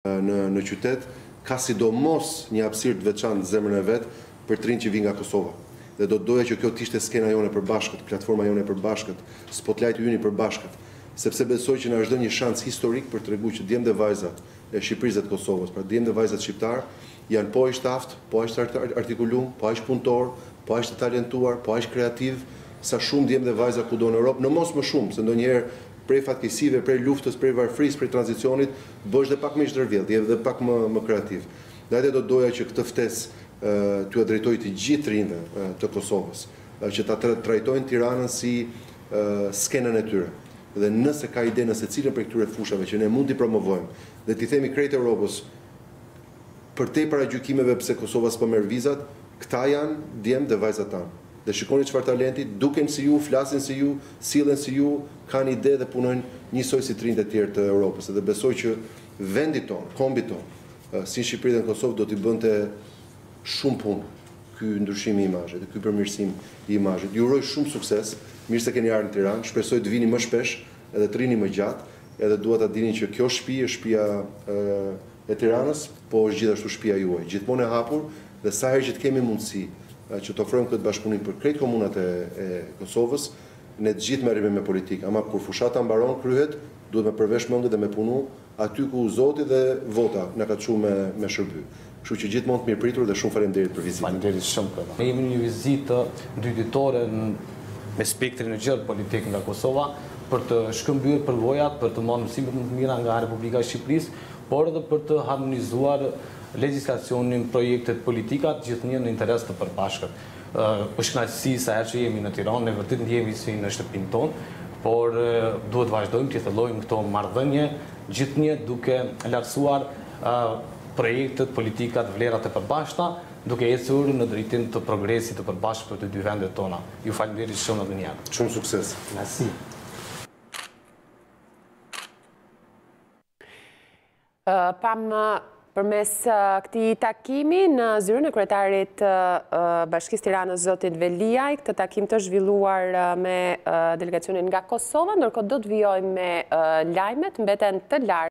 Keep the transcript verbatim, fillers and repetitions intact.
në, në qytet, ka sidomos një hapësirë të veçantë në zemrën e vet për të rinj që vijnë nga Kosova. Dhe do të doja që kjo të ishte skena jone e përbashkët, platforma jone e përbashkët, spotlight-i ynë i përbashkët, sepse besoj që na është dhënë një shans historik për të treguar që djemtë dhe vajzat e Shqipërisë dhe të Kosovës, pra djemtë dhe vajzat shqiptar, janë po aq aftë, po aq artikulum, po aq punëtor, po aq të talentuar, po aq kreativ, sa shumë djemtë dhe vajza kudo në Europë, në mos më shumë, se ndonjëherë prej fatkeqësive, prej luftës, prej varfërisë, prej tranzicionit, bësh dhe pak më i zhdërvjellë, je dhe pak më, më kreativ. Dhe ajde do të doja që këtë ftesë t'ju drejtoj të gjithë rinjve të Kosovës, që ta trajtojnë Tiranën si skenën e tyre. Dhe nëse ka ide nëse cilën për këtyre fushave që ne mund t'i promovojmë dhe t'i themi krejt Europës për te para gjykimeve pse Kosova s'po merr vizat, këta janë djemt dhe vajzat tanë. Dhe shikoni çfarë talenti, duken si ju, flasin si ju, sillen si ju, kanë ide dhe punojnë njësoj si të rinjt e tjerë të Europës. Dhe besoj që vendi tonë, kombi tonë, si Shqipëri dhe Kosovë do t'i bënte shumë punë ky ndryshim i imazhit, dhe ky përmirësim i imazhit. Ju uroj shumë sukses, mirë se keni ardhur në Tiranë, shpresoj të vini më shpesh edhe të rini më gjatë, edhe dua ta dini që kjo shtëpi është shtëpia e Tiranës, po është gjithashtu shtëpia juaj, gjithmonë e hapur, dhe sa herë që të kemi mundësi që të ofrojmë këtë bashkëpunim për krejt komunat e, e Kosovës, ne të gjithë merremi me politikë, ama kur fushata mbaron kryhet, duhet me përvesh mendje dhe me punu aty ku Zoti dhe vota na ka çuar me me shërby. Kështu që gjithmonë të mirëpritur dhe shumë faleminderit për vizitën. Faleminderit shumë për. Ne jemi në një vizitë dyditore me spektrin e gjerë politik nga Kosova për të shkëmbyer përvojat, për të marrë mësime më të mira nga Republika e Shqipërisë, por edhe për të harmonizuar legjislacionin, projektet, politikat, gjithnjë në interes të përbashkët. Është kënaqësi sa herë që jemi në Tiranë, ne vërtet ndjehemi si në shtëpinë tonë, por duhet vazhdojmë të thellojmë këto marrëdhënie, gjithnjë duke lartësuar projektet, politikat, vlerat e përbashkëta, duke ecur në drejtim të progresit të përbashkët për të dy vendet tona. Ju faleminderit shumë edhe një herë. Shumë sukses. Merci. Pam përmes këtij takimi në zyrën e kryetarit Bashkisë Tiranës zotit Veliaj, këtë takim të zhvilluar me delegacionin nga Kosova, ndërkohë do të vijojmë me lajmet, mbeten të lartë.